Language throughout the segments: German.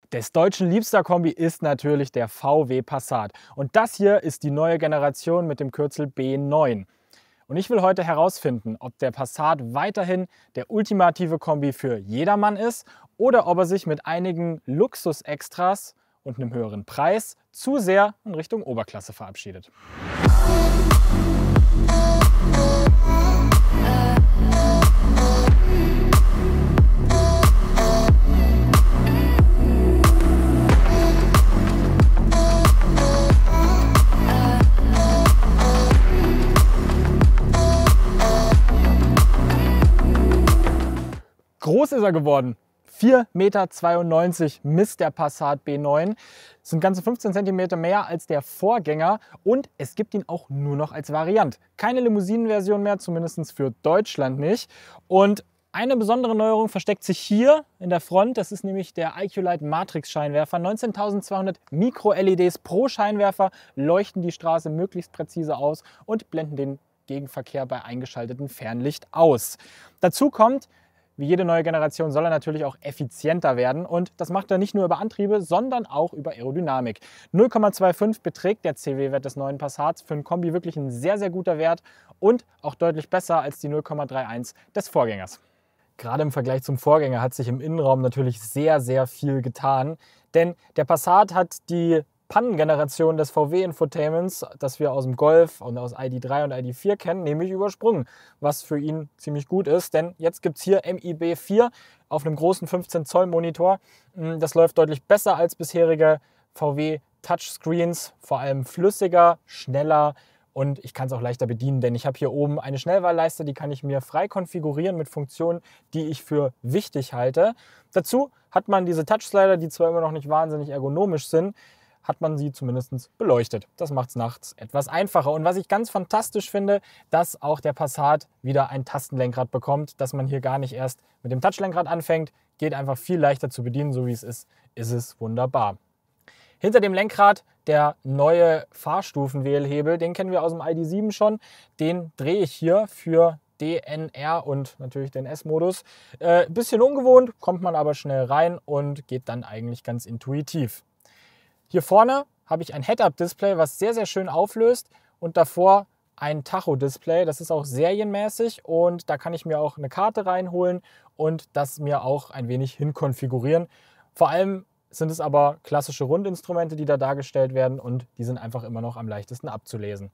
Des Deutschen liebster Kombi ist natürlich der VW Passat. Und das hier ist die neue Generation mit dem Kürzel B9. Und ich will heute herausfinden, ob der Passat weiterhin der ultimative Kombi für jedermann ist oder ob er sich mit einigen Luxusextras und einem höheren Preis zu sehr in Richtung Oberklasse verabschiedet. Groß ist er geworden. 4,92 Meter misst der Passat B9. Das sind ganze 15 cm mehr als der Vorgänger und es gibt ihn auch nur noch als Variant. Keine Limousinenversion mehr, zumindest für Deutschland nicht. Und eine besondere Neuerung versteckt sich hier in der Front. Das ist nämlich der IQ-Lite Matrix Scheinwerfer. 19.200 Mikro-LEDs pro Scheinwerfer leuchten die Straße möglichst präzise aus und blenden den Gegenverkehr bei eingeschaltetem Fernlicht aus. Dazu kommt, wie jede neue Generation soll er natürlich auch effizienter werden und das macht er nicht nur über Antriebe, sondern auch über Aerodynamik. 0,25 beträgt der CW-Wert des neuen Passats, für einen Kombi wirklich ein sehr, sehr guter Wert und auch deutlich besser als die 0,31 des Vorgängers. Gerade im Vergleich zum Vorgänger hat sich im Innenraum natürlich sehr, sehr viel getan, denn der Passat hat die Pannengeneration des VW-Infotainments, das wir aus dem Golf und aus ID.3 und ID.4 kennen, nämlich übersprungen, was für ihn ziemlich gut ist, denn jetzt gibt es hier MIB 4 auf einem großen 15 Zoll Monitor. Das läuft deutlich besser als bisherige VW Touchscreens, vor allem flüssiger, schneller und ich kann es auch leichter bedienen, denn ich habe hier oben eine Schnellwahlleiste, die kann ich mir frei konfigurieren mit Funktionen, die ich für wichtig halte. Dazu hat man diese Touchslider, die zwar immer noch nicht wahnsinnig ergonomisch sind, hat man sie zumindest beleuchtet. Das macht es nachts etwas einfacher. Und was ich ganz fantastisch finde, dass auch der Passat wieder ein Tastenlenkrad bekommt, dass man hier gar nicht erst mit dem Touchlenkrad anfängt. Geht einfach viel leichter zu bedienen, so wie es ist es wunderbar. Hinter dem Lenkrad der neue Fahrstufenwählhebel, den kennen wir aus dem ID.7 schon. Den drehe ich hier für DNR und natürlich den S-Modus. Bisschen ungewohnt, kommt man aber schnell rein und geht dann eigentlich ganz intuitiv. Hier vorne habe ich ein Head-Up-Display, was sehr, sehr schön auflöst und davor ein Tacho-Display. Das ist auch serienmäßig und da kann ich mir auch eine Karte reinholen und das mir auch ein wenig hinkonfigurieren. Vor allem sind es aber klassische Rundinstrumente, die da dargestellt werden und die sind einfach immer noch am leichtesten abzulesen.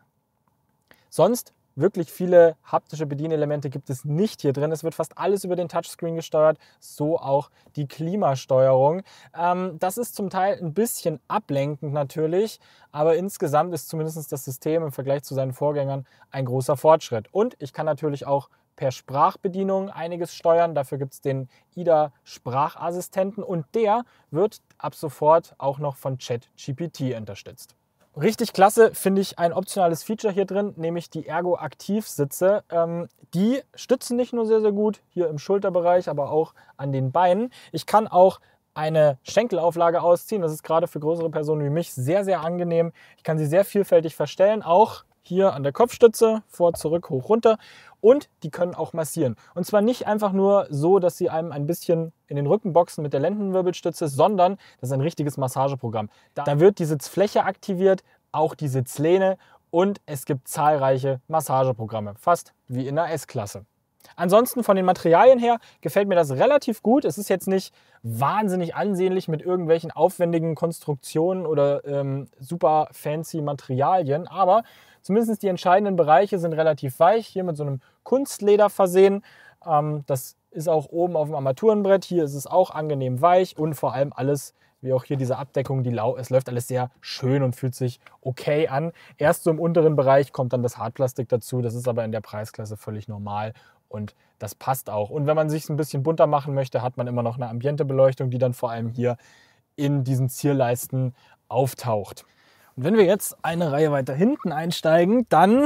Sonst wirklich viele haptische Bedienelemente gibt es nicht hier drin. Es wird fast alles über den Touchscreen gesteuert, so auch die Klimasteuerung. Das ist zum Teil ein bisschen ablenkend natürlich, aber insgesamt ist zumindest das System im Vergleich zu seinen Vorgängern ein großer Fortschritt. Und ich kann natürlich auch per Sprachbedienung einiges steuern. Dafür gibt es den IDA Sprachassistenten und der wird ab sofort auch noch von ChatGPT unterstützt. Richtig klasse finde ich ein optionales Feature hier drin, nämlich die Ergo-Aktiv-Sitze. Die stützen nicht nur sehr, sehr gut hier im Schulterbereich, aber auch an den Beinen. Ich kann auch eine Schenkelauflage ausziehen. Das ist gerade für größere Personen wie mich sehr, sehr angenehm. Ich kann sie sehr vielfältig verstellen, auch hier an der Kopfstütze, vor, zurück, hoch, runter. Und die können auch massieren. Und zwar nicht einfach nur so, dass sie einem ein bisschen in den Rücken boxen mit der Lendenwirbelstütze, sondern das ist ein richtiges Massageprogramm. Da wird die Sitzfläche aktiviert, auch die Sitzlehne und es gibt zahlreiche Massageprogramme, fast wie in der S-Klasse. Ansonsten von den Materialien her gefällt mir das relativ gut. Es ist jetzt nicht wahnsinnig ansehnlich mit irgendwelchen aufwendigen Konstruktionen oder super fancy Materialien, aber zumindest die entscheidenden Bereiche sind relativ weich, hier mit so einem Kunstleder versehen. Das ist auch oben auf dem Armaturenbrett, hier ist es auch angenehm weich und vor allem alles, wie auch hier diese Abdeckung, es läuft alles sehr schön und fühlt sich okay an. Erst so im unteren Bereich kommt dann das Hartplastik dazu, das ist aber in der Preisklasse völlig normal und das passt auch. Und wenn man sich ein bisschen bunter machen möchte, hat man immer noch eine Ambientebeleuchtung, die dann vor allem hier in diesen Zierleisten auftaucht. Und wenn wir jetzt eine Reihe weiter hinten einsteigen, dann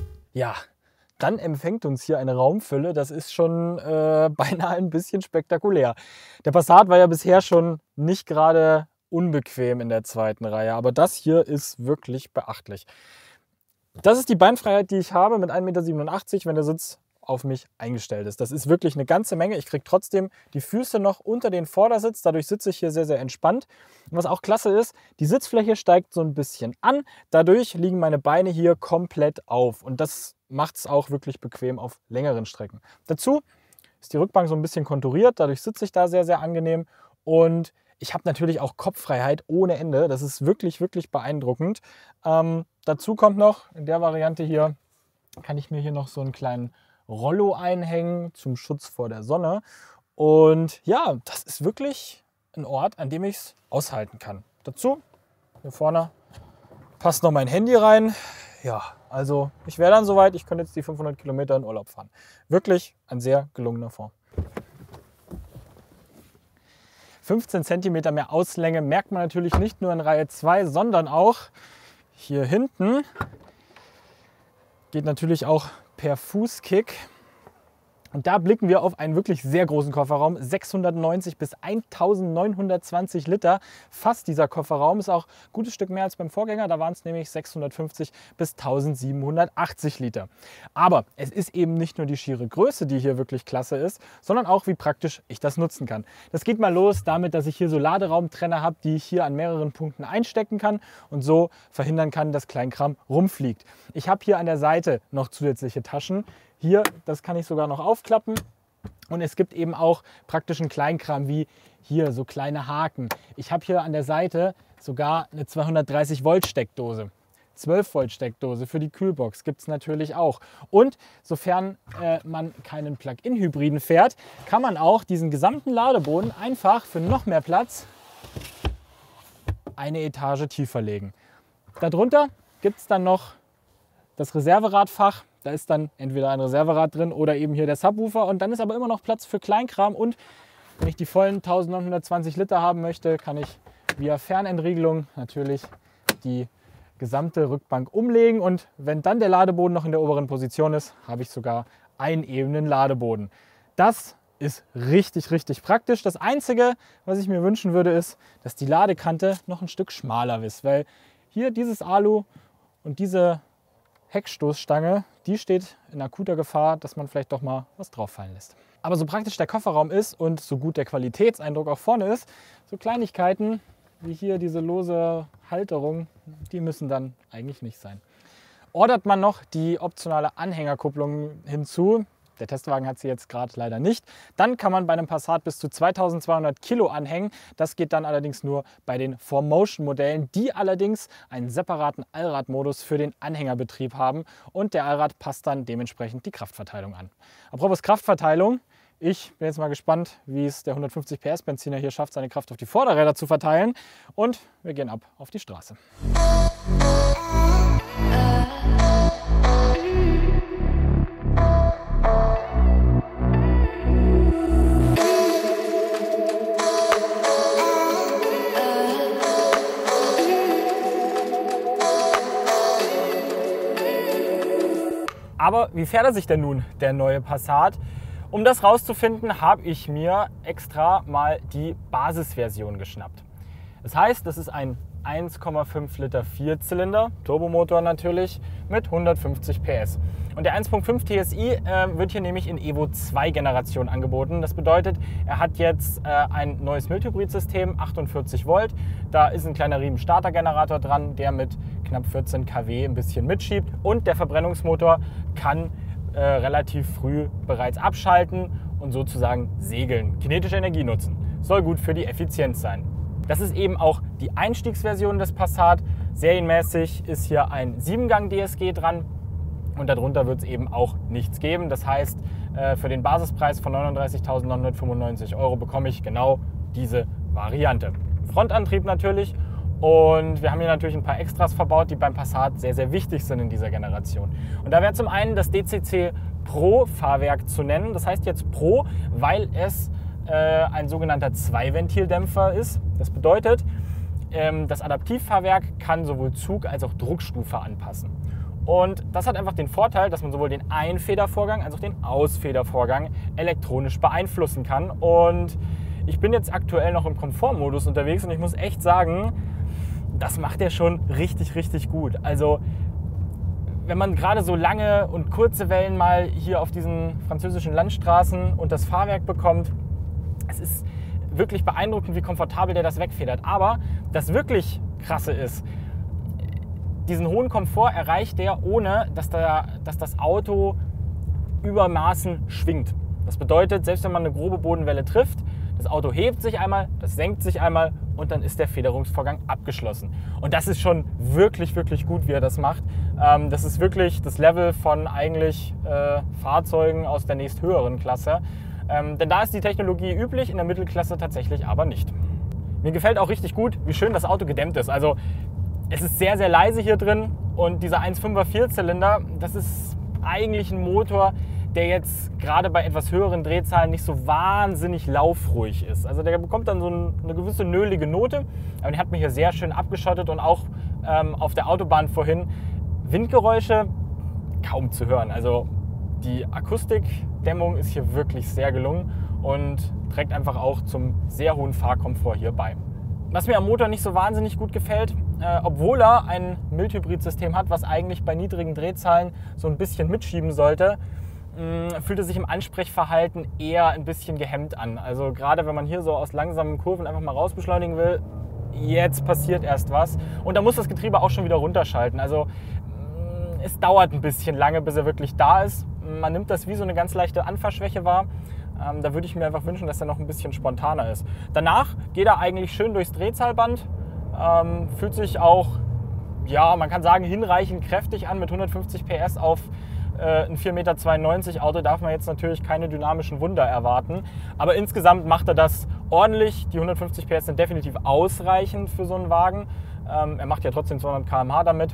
empfängt uns hier eine Raumfülle. Das ist schon beinahe ein bisschen spektakulär. Der Passat war ja bisher schon nicht gerade unbequem in der zweiten Reihe, aber das hier ist wirklich beachtlich. Das ist die Beinfreiheit, die ich habe mit 1,87 m, wenn der Sitz auf mich eingestellt ist. Das ist wirklich eine ganze Menge. Ich kriege trotzdem die Füße noch unter den Vordersitz. Dadurch sitze ich hier sehr, sehr entspannt. Und was auch klasse ist, die Sitzfläche steigt so ein bisschen an. Dadurch liegen meine Beine hier komplett auf. Und das macht es auch wirklich bequem auf längeren Strecken. Dazu ist die Rückbank so ein bisschen konturiert. Dadurch sitze ich da sehr, sehr angenehm. Und ich habe natürlich auch Kopffreiheit ohne Ende. Das ist wirklich, wirklich beeindruckend. Dazu kommt noch, in der Variante hier, kann ich mir hier noch so einen kleinen Rollo einhängen zum Schutz vor der Sonne. Und ja, das ist wirklich ein Ort, an dem ich es aushalten kann. Dazu, hier vorne, passt noch mein Handy rein. Ja, also ich wäre dann soweit, ich könnte jetzt die 500 Kilometer in Urlaub fahren. Wirklich ein sehr gelungener Fonds. 15 cm mehr Auslänge merkt man natürlich nicht nur in Reihe 2, sondern auch hier hinten. Geht natürlich auch per Fußkick. Und da blicken wir auf einen wirklich sehr großen Kofferraum, 690 bis 1920 Liter. Fast dieser Kofferraum ist auch ein gutes Stück mehr als beim Vorgänger. Da waren es nämlich 650 bis 1780 Liter. Aber es ist eben nicht nur die schiere Größe, die hier wirklich klasse ist, sondern auch, wie praktisch ich das nutzen kann. Das geht mal los damit, dass ich hier so Laderaumtrenner habe, die ich hier an mehreren Punkten einstecken kann und so verhindern kann, dass Kleinkram rumfliegt. Ich habe hier an der Seite noch zusätzliche Taschen. Hier, das kann ich sogar noch aufklappen, und es gibt eben auch praktischen Kleinkram wie hier so kleine Haken. Ich habe hier an der Seite sogar eine 230 Volt Steckdose. 12 Volt Steckdose für die Kühlbox gibt es natürlich auch. Und sofern man keinen Plug-in-Hybriden fährt, kann man auch diesen gesamten Ladeboden einfach für noch mehr Platz eine Etage tiefer legen. Darunter gibt es dann noch das Reserveradfach. Da ist dann entweder ein Reserverad drin oder eben hier der Subwoofer, und dann ist aber immer noch Platz für Kleinkram. Und wenn ich die vollen 1920 Liter haben möchte, kann ich via Fernentriegelung natürlich die gesamte Rückbank umlegen, und wenn dann der Ladeboden noch in der oberen Position ist, habe ich sogar einen ebenen Ladeboden. Das ist richtig, richtig praktisch. Das Einzige, was ich mir wünschen würde, ist, dass die Ladekante noch ein Stück schmaler ist, weil hier dieses Alu und diese Heckstoßstange, die steht in akuter Gefahr, dass man vielleicht doch mal was drauf fallen lässt. Aber so praktisch der Kofferraum ist und so gut der Qualitätseindruck auch vorne ist, so Kleinigkeiten wie hier diese lose Halterung, die müssen dann eigentlich nicht sein. Ordert man noch die optionale Anhängerkupplung hinzu, der Testwagen hat sie jetzt gerade leider nicht, dann kann man bei einem Passat bis zu 2200 Kilo anhängen. Das geht dann allerdings nur bei den 4Motion-Modellen, die allerdings einen separaten Allradmodus für den Anhängerbetrieb haben, und der Allrad passt dann dementsprechend die Kraftverteilung an. Apropos Kraftverteilung, ich bin jetzt mal gespannt, wie es der 150 PS Benziner hier schafft, seine Kraft auf die Vorderräder zu verteilen, und wir gehen ab auf die Straße. Aber wie fährt er sich denn nun, der neue Passat? Um das rauszufinden, habe ich mir extra mal die Basisversion geschnappt. Das heißt, das ist ein 1,5 Liter Vierzylinder, Turbomotor natürlich, mit 150 PS. Und der 1.5 TSI wird hier nämlich in Evo 2 Generation angeboten. Das bedeutet, er hat jetzt ein neues Mildhybrid-System, 48 Volt. Da ist ein kleiner Riemen-Startergenerator dran, der mit knapp 14 kW ein bisschen mitschiebt. Und der Verbrennungsmotor kann relativ früh bereits abschalten und sozusagen segeln, kinetische Energie nutzen. Soll gut für die Effizienz sein. Das ist eben auch die Einstiegsversion des Passat. Serienmäßig ist hier ein 7-Gang DSG dran, und darunter wird es eben auch nichts geben. Das heißt, für den Basispreis von 39.995 € bekomme ich genau diese Variante. Frontantrieb natürlich, und wir haben hier natürlich ein paar Extras verbaut, die beim Passat sehr, sehr wichtig sind in dieser Generation. Und da wäre zum einen das DCC Pro Fahrwerk zu nennen. Das heißt jetzt Pro, weil es ein sogenannter Zweiventildämpfer ist. Das bedeutet, das Adaptivfahrwerk kann sowohl Zug- als auch Druckstufe anpassen. Und das hat einfach den Vorteil, dass man sowohl den Einfedervorgang als auch den Ausfedervorgang elektronisch beeinflussen kann. Und ich bin jetzt aktuell noch im Komfortmodus unterwegs, und ich muss echt sagen, das macht er schon richtig, richtig gut. Also wenn man gerade so lange und kurze Wellen mal hier auf diesen französischen Landstraßen und das Fahrwerk bekommt, es ist wirklich beeindruckend, wie komfortabel der das wegfedert. Aber das wirklich Krasse ist, diesen hohen Komfort erreicht der, ohne dass das Auto übermaßen schwingt. Das bedeutet, selbst wenn man eine grobe Bodenwelle trifft, das Auto hebt sich einmal, das senkt sich einmal und dann ist der Federungsvorgang abgeschlossen. Und das ist schon wirklich, wirklich gut, wie er das macht. Das ist wirklich das Level von eigentlich Fahrzeugen aus der nächsthöheren Klasse. Denn da ist die Technologie üblich, in der Mittelklasse tatsächlich aber nicht. Mir gefällt auch richtig gut, wie schön das Auto gedämmt ist. Also es ist sehr, sehr leise hier drin und dieser 1,5er Vierzylinder, das ist eigentlich ein Motor, der jetzt gerade bei etwas höheren Drehzahlen nicht so wahnsinnig laufruhig ist. Also der bekommt dann so eine gewisse nölige Note, aber den hat mir hier sehr schön abgeschottet und auch auf der Autobahn vorhin Windgeräusche kaum zu hören. Also die Akustikdämmung ist hier wirklich sehr gelungen und trägt einfach auch zum sehr hohen Fahrkomfort hier bei. Was mir am Motor nicht so wahnsinnig gut gefällt, obwohl er ein Mildhybrid-System hat, was eigentlich bei niedrigen Drehzahlen so ein bisschen mitschieben sollte, fühlt es sich im Ansprechverhalten eher ein bisschen gehemmt an. Also gerade wenn man hier so aus langsamen Kurven einfach mal rausbeschleunigen will, jetzt passiert erst was. Und da muss das Getriebe auch schon wieder runterschalten. Also es dauert ein bisschen lange, bis er wirklich da ist. Man nimmt das wie so eine ganz leichte Anfahrschwäche wahr. Da würde ich mir einfach wünschen, dass er noch ein bisschen spontaner ist. Danach geht er eigentlich schön durchs Drehzahlband. Fühlt sich auch, ja, man kann sagen, hinreichend kräftig an. Mit 150 PS auf ein 4,92 Meter Auto darf man jetzt natürlich keine dynamischen Wunder erwarten. Aber insgesamt macht er das ordentlich. Die 150 PS sind definitiv ausreichend für so einen Wagen. Er macht ja trotzdem 200 km/h damit.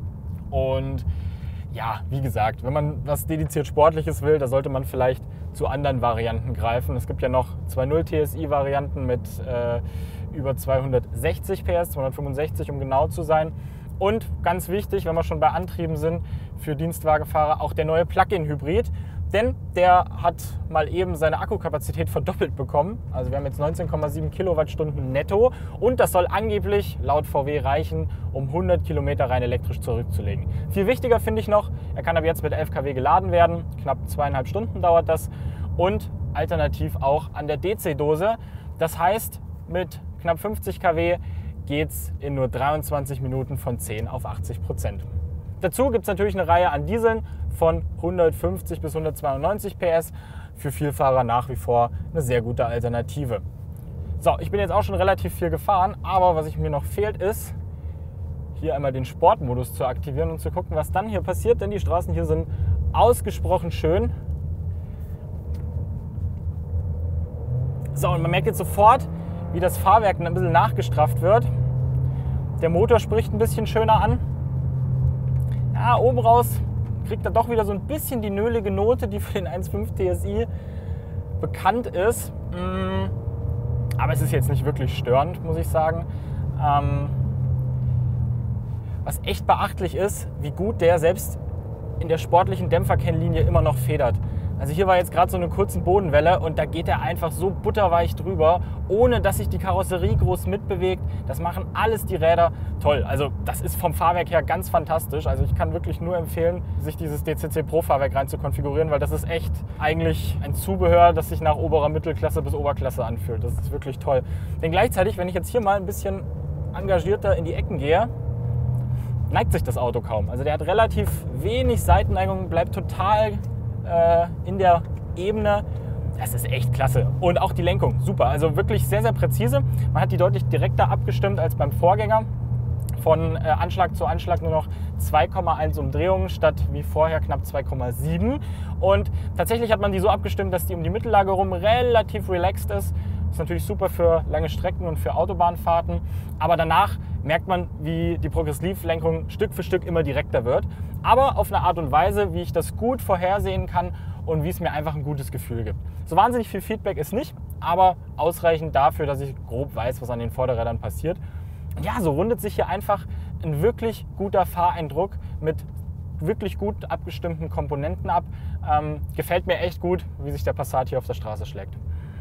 Und ja, wie gesagt, wenn man was dediziert Sportliches will, da sollte man vielleicht zu anderen Varianten greifen. Es gibt ja noch 2.0 TSI-Varianten mit über 260 PS, 265 um genau zu sein. Und ganz wichtig, wenn wir schon bei Antrieben sind, für Dienstwagenfahrer auch der neue Plug-in-Hybrid. Denn der hat mal eben seine Akkukapazität verdoppelt bekommen. Also wir haben jetzt 19,7 Kilowattstunden netto. Und das soll angeblich laut VW reichen, um 100 Kilometer rein elektrisch zurückzulegen. Viel wichtiger finde ich noch, er kann ab jetzt mit 11 kW geladen werden. Knapp 2,5 Stunden dauert das. Und alternativ auch an der DC-Dose. Das heißt, mit knapp 50 kW geht es in nur 23 Minuten von 10 auf 80%. Dazu gibt es natürlich eine Reihe an Dieseln von 150 bis 192 PS. Für Vielfahrer nach wie vor eine sehr gute Alternative. So, ich bin jetzt auch schon relativ viel gefahren, aber was mir noch fehlt ist, hier einmal den Sportmodus zu aktivieren und zu gucken, was dann hier passiert, denn die Straßen hier sind ausgesprochen schön. So, und man merkt jetzt sofort, wie das Fahrwerk ein bisschen nachgestrafft wird. Der Motor spricht ein bisschen schöner an. Ja, oben raus kriegt er doch wieder so ein bisschen die nölige Note, die für den 1.5 TSI bekannt ist. Aber es ist jetzt nicht wirklich störend, muss ich sagen. Was echt beachtlich ist, wie gut der selbst in der sportlichen Dämpferkennlinie immer noch federt. Also hier war jetzt gerade so eine kurze Bodenwelle und da geht er einfach so butterweich drüber, ohne dass sich die Karosserie groß mitbewegt. Das machen alles die Räder toll. Also das ist vom Fahrwerk her ganz fantastisch. Also ich kann wirklich nur empfehlen, sich dieses DCC Pro Fahrwerk rein zu konfigurieren, weil das ist echt eigentlich ein Zubehör, das sich nach oberer Mittelklasse bis Oberklasse anfühlt. Das ist wirklich toll. Denn gleichzeitig, wenn ich jetzt hier mal ein bisschen engagierter in die Ecken gehe, neigt sich das Auto kaum. Also der hat relativ wenig Seitenneigung, bleibt total in der Ebene. Das ist echt klasse. Und auch die Lenkung, super. Also wirklich sehr, sehr präzise. Man hat die deutlich direkter abgestimmt als beim Vorgänger. Von Anschlag zu Anschlag nur noch 2,1 Umdrehungen statt wie vorher knapp 2,7. Und tatsächlich hat man die so abgestimmt, dass die um die Mittellage rum relativ relaxed ist. Das ist natürlich super für lange Strecken und für Autobahnfahrten. Aber danach merkt man, wie die Progressivlenkung Stück für Stück immer direkter wird. Aber auf eine Art und Weise, wie ich das gut vorhersehen kann und wie es mir einfach ein gutes Gefühl gibt. So wahnsinnig viel Feedback ist nicht, aber ausreichend dafür, dass ich grob weiß, was an den Vorderrädern passiert. Und ja, so rundet sich hier einfach ein wirklich guter Fahreindruck mit wirklich gut abgestimmten Komponenten ab. Gefällt mir echt gut, wie sich der Passat hier auf der Straße schlägt.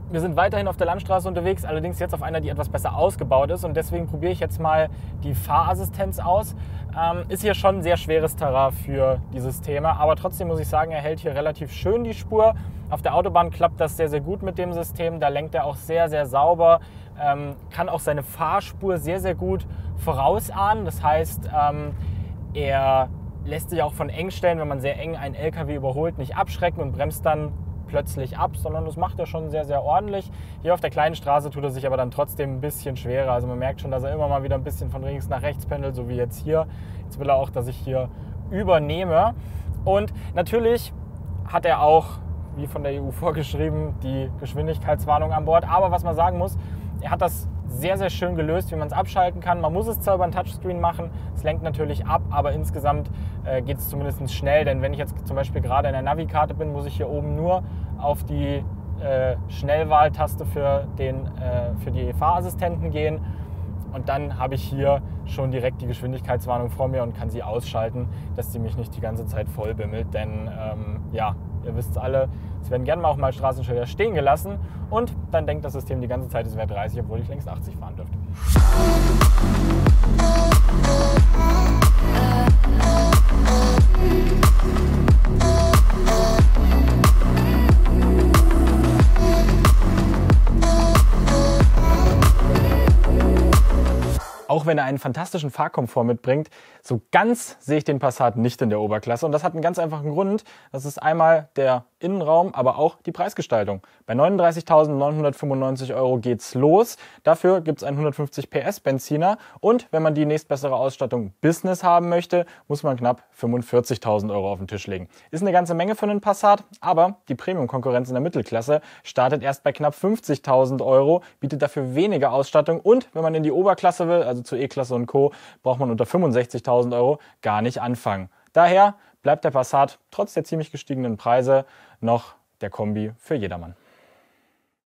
Wir sind weiterhin auf der Landstraße unterwegs, allerdings jetzt auf einer, die etwas besser ausgebaut ist, und deswegen probiere ich jetzt mal die Fahrassistenz aus. Ist hier schon ein sehr schweres Terrain für dieses Thema, aber trotzdem muss ich sagen, er hält hier relativ schön die Spur. Auf der Autobahn klappt das sehr, sehr gut mit dem System, da lenkt er auch sehr, sehr sauber, kann auch seine Fahrspur sehr, sehr gut vorausahnen. Das heißt, er lässt sich auch von Engstellen, wenn man sehr eng einen LKW überholt, nicht abschrecken und bremst dann plötzlich ab, sondern das macht er schon sehr, sehr ordentlich. Hier auf der kleinen Straße tut er sich aber dann trotzdem ein bisschen schwerer. Also man merkt schon, dass er immer mal wieder ein bisschen von links nach rechts pendelt, so wie jetzt hier. Jetzt will er auch, dass ich hier übernehme. Und natürlich hat er auch, wie von der EU vorgeschrieben, die Geschwindigkeitswarnung an Bord. Aber was man sagen muss, er hat das sehr, sehr schön gelöst, wie man es abschalten kann. Man muss es zwar über ein Touchscreen machen, es lenkt natürlich ab, aber insgesamt geht es zumindest schnell. Denn wenn ich jetzt zum Beispiel gerade in der Navikarte bin, muss ich hier oben nur auf die Schnellwahltaste für die Fahrassistenten gehen. Und dann habe ich hier schon direkt die Geschwindigkeitswarnung vor mir und kann sie ausschalten, dass sie mich nicht die ganze Zeit voll bimmelt. Denn ja, ihr wisst es alle, es werden gerne auch mal Straßenschilder stehen gelassen und dann denkt das System die ganze Zeit, es wäre 30, obwohl ich längst 80 fahren dürfte. Auch wenn er einen fantastischen Fahrkomfort mitbringt, so ganz sehe ich den Passat nicht in der Oberklasse. Und das hat einen ganz einfachen Grund. Das ist einmal der Innenraum, aber auch die Preisgestaltung. Bei 39.995 € geht's los. Dafür gibt es einen 150 PS Benziner. Und wenn man die nächstbessere Ausstattung Business haben möchte, muss man knapp 45.000 € auf den Tisch legen. Ist eine ganze Menge für einen Passat, aber die Premium-Konkurrenz in der Mittelklasse startet erst bei knapp 50.000 €, bietet dafür weniger Ausstattung. Und wenn man in die Oberklasse will, also zur E-Klasse und Co., braucht man unter 65.000 € gar nicht anfangen. Daher bleibt der Passat trotz der ziemlich gestiegenen Preise noch der Kombi für jedermann.